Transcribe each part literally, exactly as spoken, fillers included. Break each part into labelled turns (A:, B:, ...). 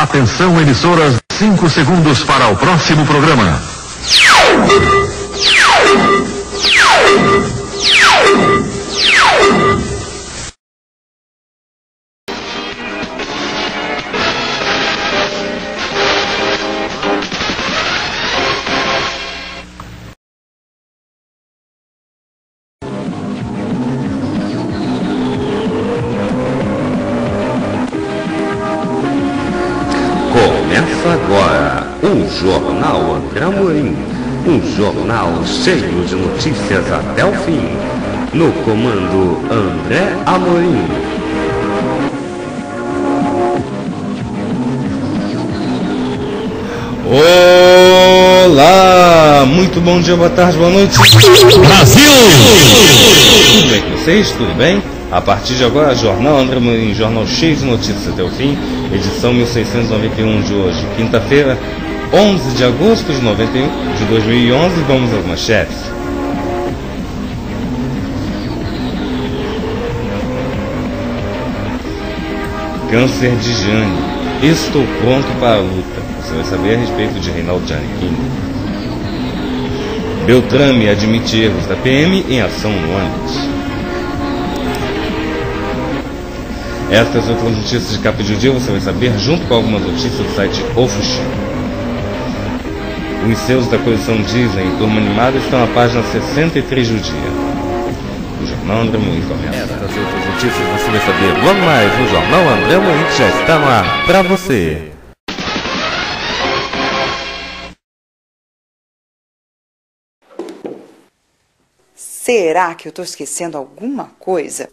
A: Atenção, emissoras, cinco segundos para o próximo programa.
B: Começa agora o Jornal André Amorim, um jornal cheio de notícias até o fim. No comando André Amorim.
C: Olá, muito bom dia, boa tarde, boa noite.
D: Brasil!
C: Tudo bem com vocês? Tudo bem? A partir de agora, Jornal André Amorim, jornal cheio de notícias até o fim, edição mil seiscentos e noventa e um de hoje, quinta-feira, onze de agosto de, noventa e um, de dois mil e onze, vamos às manchetes. Câncer de Jane, estou pronto para a luta. Você vai saber a respeito de Reinaldo Giannichini. Beltrame admite erros da P M em ação no ônibus. Estas e outras notícias de capa de dia você vai saber junto com algumas notícias do site Ofuxi. Os selos da coleção Disney em turma animada estão na página sessenta e três do dia. O Jornal André Amorim começa.
B: Estas e outras notícias você vai saber logo mais. O Jornal André Amorim já está no ar para você.
E: Será que eu estou esquecendo alguma coisa?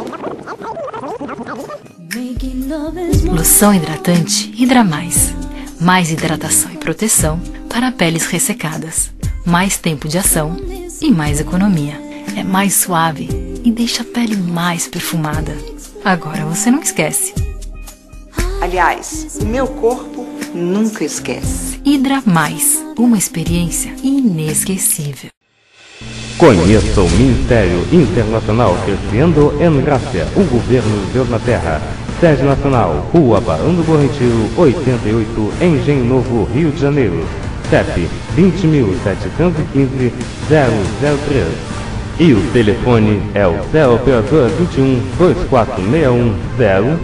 F: Loção hidratante Hidra Mais. Mais hidratação e proteção para peles ressecadas. Mais tempo de ação e mais economia. É mais suave e deixa a pele mais perfumada. Agora você não esquece.
E: Aliás, o meu corpo nunca esquece.
F: Hidra Mais. Uma experiência inesquecível.
B: Conheça o Ministério Internacional Crescendo em Graça, o governo de Deus na Terra. Sede Nacional, Rua Barão do Bom Retiro, oitenta e oito, Engenho Novo, Rio de Janeiro. C E P vinte mil setecentos e quinze zero zero três. E o telefone é o zero operador vinte e um, vinte e quatro sessenta e um, zero.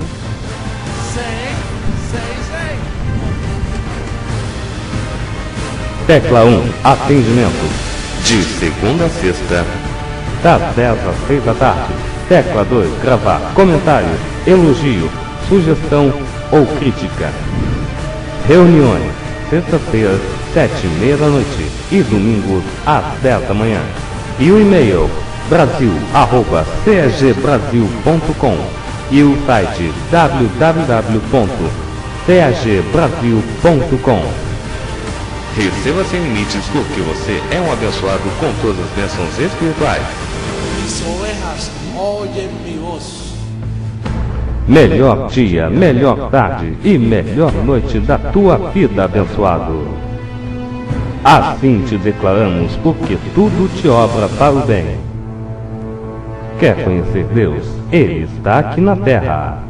B: Tecla um, atendimento. De segunda a sexta, das dez às seis da tarde. Tecla dois, gravar comentário, elogio, sugestão ou crítica. Reuniões, sexta-feira, sete e meia da noite e domingos às dez da manhã. E o e-mail, brasil arroba c a g brasil ponto com e o site w w w ponto c a g brasil ponto com. Receba sem limites porque você é um abençoado com todas as bênçãos espirituais.
G: Mis ovejas oyen mi voz.
B: Melhor dia, melhor tarde e melhor noite da tua vida, abençoado. Assim te declaramos porque tudo te obra para o bem. Quer conhecer Deus? Ele está aqui na terra.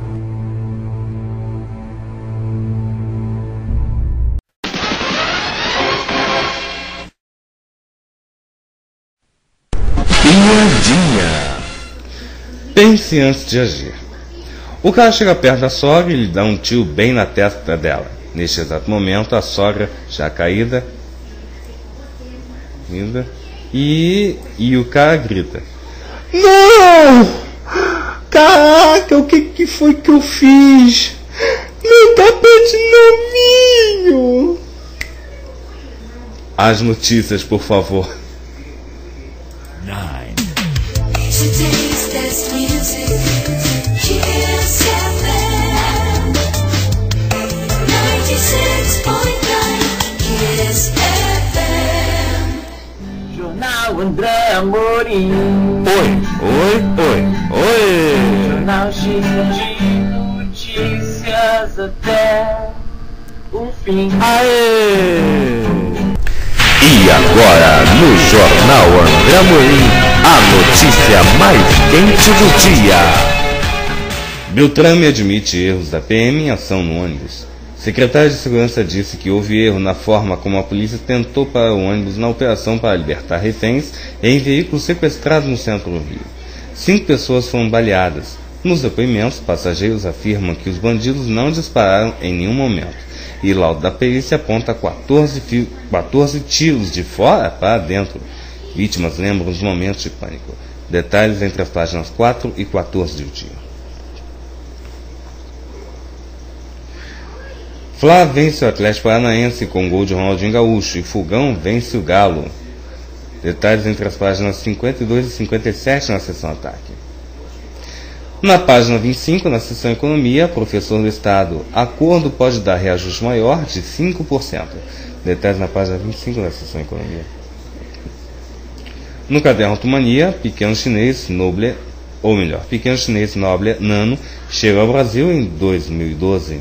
B: Piadinha.
C: Pense antes de agir. O cara chega perto da sogra e lhe dá um tiro bem na testa dela. Neste exato momento, a sogra, já caída, linda, e, e o cara grita: Não! Caraca, o que, que foi que eu fiz? Meu tapete novinho! As notícias, por favor.
D: Nine.
H: Today's best music, Kiss F M ninety-six point nine, Kiss F M.
I: Jornal André Amorim.
B: Oi, oi, oi, oi.
I: Jornal cheio de notícias até o fim.
B: Aê! E agora, no Jornal André Amorim, a notícia mais quente do dia.
C: Beltrame admite erros da P M em ação no ônibus. Secretário de Segurança disse que houve erro na forma como a polícia tentou parar o ônibus na operação para libertar reféns em veículos sequestrados no centro do Rio. Cinco pessoas foram baleadas. Nos depoimentos, passageiros afirmam que os bandidos não dispararam em nenhum momento. E laudo da perícia aponta quatorze, fio, quatorze tiros de fora para dentro. Vítimas lembram os momentos de pânico. Detalhes entre as páginas quatro e quatorze do dia. Flá vence o Atlético Paranaense com gol de Ronaldinho Gaúcho e Fogão vence o Galo. Detalhes entre as páginas cinquenta e dois e cinquenta e sete na seção Ataque. Na página vinte e cinco, na seção Economia, professor do Estado, acordo pode dar reajuste maior de cinco por cento. Detalhes na página vinte e cinco da seção Economia. No caderno Automania, pequeno chinês noble, ou melhor, pequeno chinês noble Nano chega ao Brasil em dois mil e doze.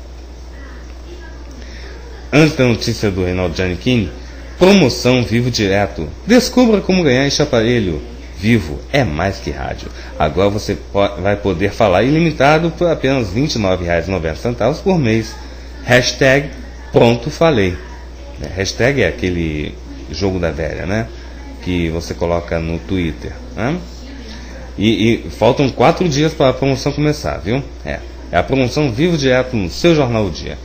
C: Antes da notícia do Reinaldo Giannichini, promoção Vivo Direto. Descubra como ganhar este aparelho. Vivo é mais que rádio. Agora você vai poder falar ilimitado por apenas vinte e nove reais e noventa centavos por mês. Hashtag pronto falei. Hashtag é aquele jogo da velha, né? Que você coloca no Twitter. Né? E, e faltam quatro dias para a promoção começar, viu? É, é a promoção Vivo Direto no seu Jornal do Dia.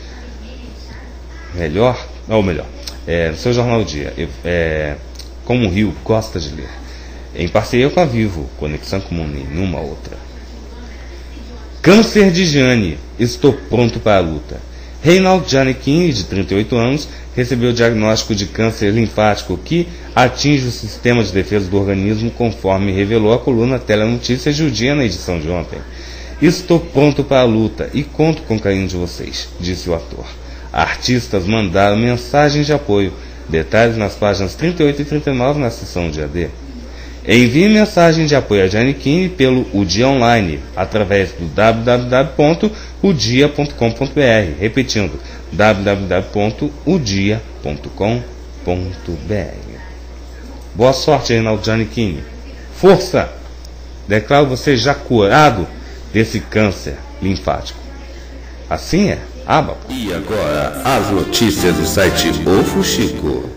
C: Melhor, ou melhor, é, no seu Jornal do Dia, é, como o Rio gosta de ler, em parceria com a Vivo, conexão como nenhuma outra. Câncer de Gianni, estou pronto para a luta. Reinaldo Giannichini, de trinta e oito anos, recebeu o diagnóstico de câncer linfático que atinge o sistema de defesa do organismo, conforme revelou a coluna Telenotícias de O Dia na edição de ontem. Estou pronto para a luta e conto com o carinho de vocês, disse o ator. Artistas mandaram mensagens de apoio. Detalhes nas páginas trinta e oito e trinta e nove na seção de A D. Envie mensagem de apoio a Giannichini pelo O Dia Online, através do w w w ponto o dia ponto com ponto b r. Repetindo, w w w ponto o dia ponto com ponto b r. Boa sorte, Reinaldo Giannichini. Força! Declaro você já curado desse câncer linfático. Assim é. Aba.
B: E agora, as notícias do site O Fuxico.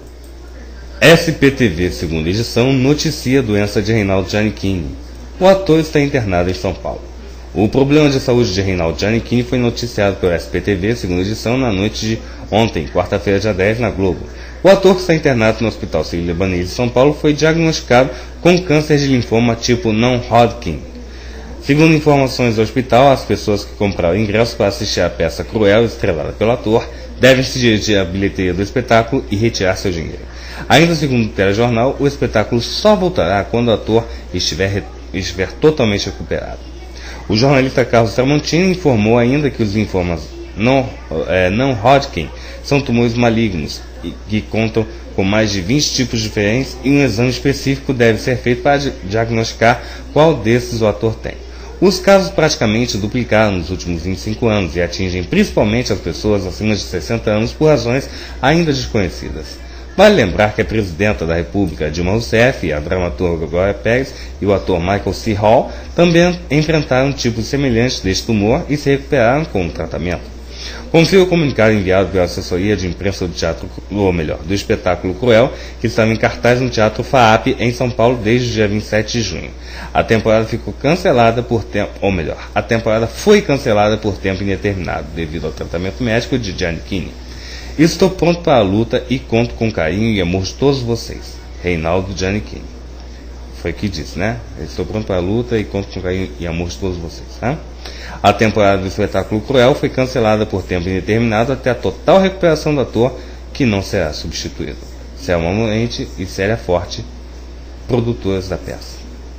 C: S P T V, segunda edição, noticia a doença de Reinaldo Giannichini. O ator está internado em São Paulo. O problema de saúde de Reinaldo Giannichini foi noticiado pelo S P T V, segunda edição, na noite de ontem, quarta-feira, dia dez, na Globo. O ator que está internado no Hospital Sírio-Libanês de São Paulo foi diagnosticado com câncer de linfoma tipo não-Hodgkin. Segundo informações do hospital, as pessoas que compraram ingressos para assistir à peça cruel estrelada pelo ator devem se dirigir à bilheteria do espetáculo e retirar seu dinheiro. Ainda segundo o telejornal, o espetáculo só voltará quando o ator estiver, estiver totalmente recuperado. O jornalista Carlos Tramontini informou ainda que os linfomas não, é, não Hodgkin são tumores malignos e que contam com mais de vinte tipos diferentes e um exame específico deve ser feito para diagnosticar qual desses o ator tem. Os casos praticamente duplicaram nos últimos vinte e cinco anos e atingem principalmente as pessoas acima de sessenta anos por razões ainda desconhecidas. Vale lembrar que a presidenta da República, Dilma Rousseff, a dramaturga Glória Pérez e o ator Michael C. Hall também enfrentaram tipos semelhantes deste tumor e se recuperaram com o tratamento. Confira o comunicado enviado pela assessoria de imprensa do teatro, ou melhor, do espetáculo Cruel, que estava em cartaz no Teatro FAAP em São Paulo desde o dia vinte e sete de junho. A temporada ficou cancelada por tempo, ou melhor, a temporada foi cancelada por tempo indeterminado devido ao tratamento médico de Giannichini. Estou pronto para a luta e conto com carinho e amor de todos vocês. Reinaldo Giannichini. Foi o que disse, né? Estou pronto para a luta e conto com carinho e amor de todos vocês. Né? A temporada do espetáculo Cruel foi cancelada por tempo indeterminado até a total recuperação do ator, que não será substituído. Selma Moente e Célia Forte, produtoras da peça.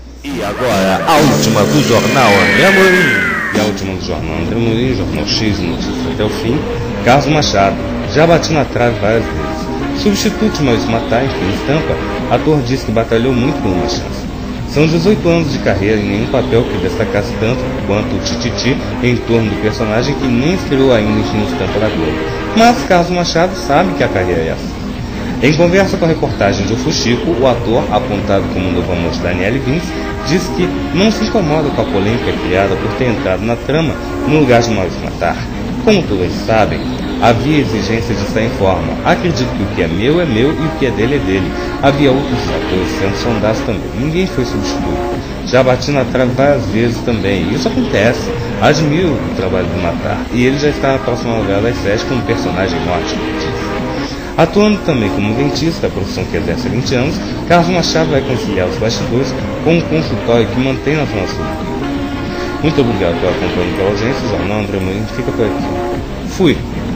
B: E agora, a última do jornal André Amorim.
C: E a última do jornal André Amorim, Jornal X, notícias até o fim. Carlos Machado, já bati na trave várias vezes. Substituto de Maurício Matar em Fina Estampa, ator diz que batalhou muito por uma chance. São dezoito anos de carreira e nenhum papel que destacasse tanto quanto o Tititi em torno do personagem que nem estreou ainda em Fina Estampa da Globo. Mas Carlos Machado sabe que a carreira é assim. Em conversa com a reportagem de O Fuxico, o ator, apontado como o novo amor de Daniele Vince, diz que não se incomoda com a polêmica criada por ter entrado na trama no lugar de Maurício Matar. Como todos sabem, Havia exigência de estar em forma. Acredito que o que é meu é meu e o que é dele é dele. Havia outros atores sendo sondados também. Ninguém foi substituído. Já bati na trave várias vezes também. Isso acontece. Admiro o trabalho do Matar. E ele já está na próxima novela das sete como personagem norte. Atuando também como dentista, a profissão que exerce há vinte anos, Carlos Machado vai conciliar os bastidores com um consultório que mantém na Zona Sul do Rio. Muito obrigado pela companhia e pela audiência. O Jornal André Morim fica por aqui. Fui!